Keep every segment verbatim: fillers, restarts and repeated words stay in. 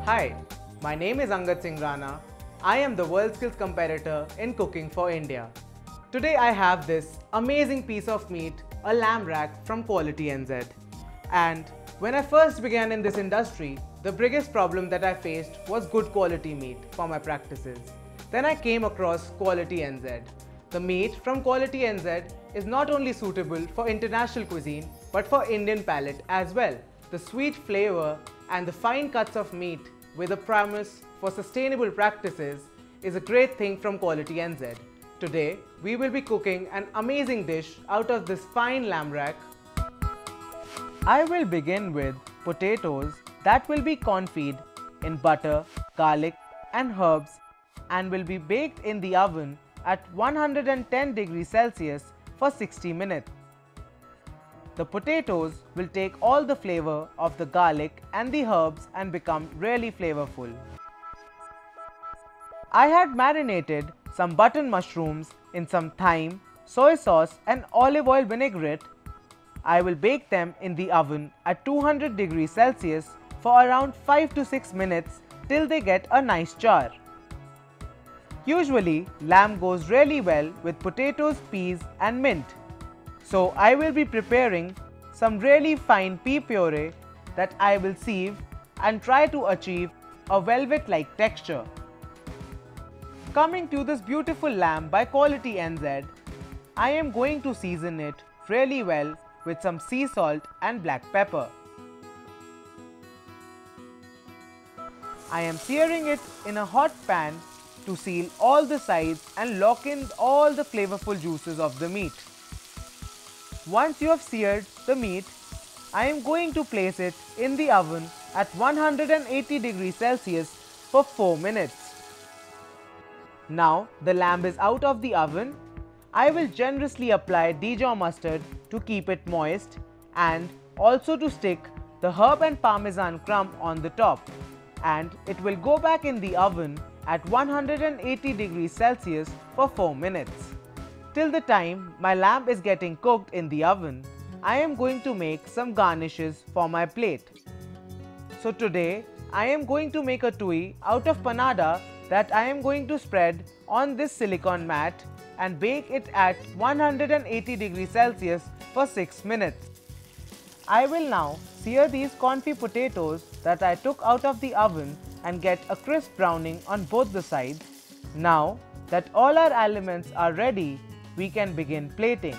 Hi, my name is Angad Singh Rana. I am the World Skills Competitor in Cooking for India. Today I have this amazing piece of meat, a lamb rack from Quality N Z. And when I first began in this industry, the biggest problem that I faced was good quality meat for my practices. Then I came across Quality N Z. The meat from Quality N Z is not only suitable for international cuisine but for Indian palate as well. The sweet flavor and the fine cuts of meat with a promise for sustainable practices is a great thing from Quality N Z. Today, we will be cooking an amazing dish out of this fine lamb rack. I will begin with potatoes that will be confit in butter, garlic and herbs and will be baked in the oven at one hundred ten degrees Celsius for sixty minutes. The potatoes will take all the flavor of the garlic and the herbs and become really flavorful. I had marinated some button mushrooms in some thyme, soy sauce and olive oil vinaigrette. I will bake them in the oven at two hundred degrees Celsius for around five to six minutes till they get a nice char. Usually, lamb goes really well with potatoes, peas and mint. So I will be preparing some really fine pea puree that I will sieve and try to achieve a velvet-like texture. Coming to this beautiful lamb by Quality N Z, I am going to season it really well with some sea salt and black pepper. I am searing it in a hot pan to seal all the sides and lock in all the flavorful juices of the meat. Once you have seared the meat, I am going to place it in the oven at one hundred eighty degrees Celsius for four minutes. Now the lamb is out of the oven. I will generously apply Dijon mustard to keep it moist and also to stick the herb and parmesan crumb on the top, and it will go back in the oven at one hundred eighty degrees Celsius for four minutes. Till the time my lamb is getting cooked in the oven, I am going to make some garnishes for my plate. So today I am going to make a tui out of panada that I am going to spread on this silicone mat and bake it at one hundred eighty degrees Celsius for six minutes. I will now sear these confit potatoes that I took out of the oven and get a crisp browning on both the sides. Now that all our elements are ready, we can begin plating.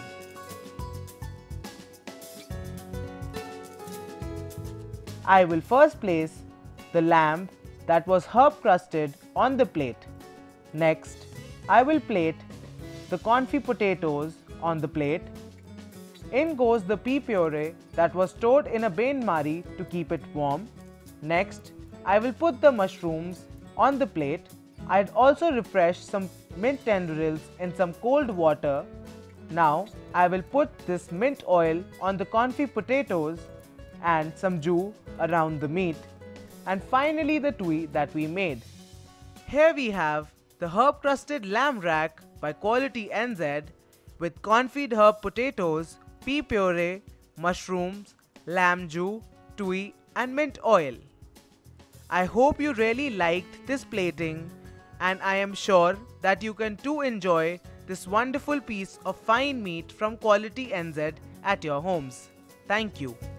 I will first place the lamb that was herb crusted on the plate. Next, I will plate the confit potatoes on the plate. In goes the pea puree that was stored in a bain-marie to keep it warm. Next, I will put the mushrooms on the plate. I'd also refresh some mint tendrils in some cold water. Now I will put this mint oil on the confit potatoes and some jus around the meat, and finally the tui that we made. Here we have the herb crusted lamb rack by Quality N Z with confit herb potatoes, pea puree, mushrooms, lamb jus, tui and mint oil. I hope you really liked this plating, and I am sure that you can too enjoy this wonderful piece of fine meat from Quality N Z at your homes. Thank you.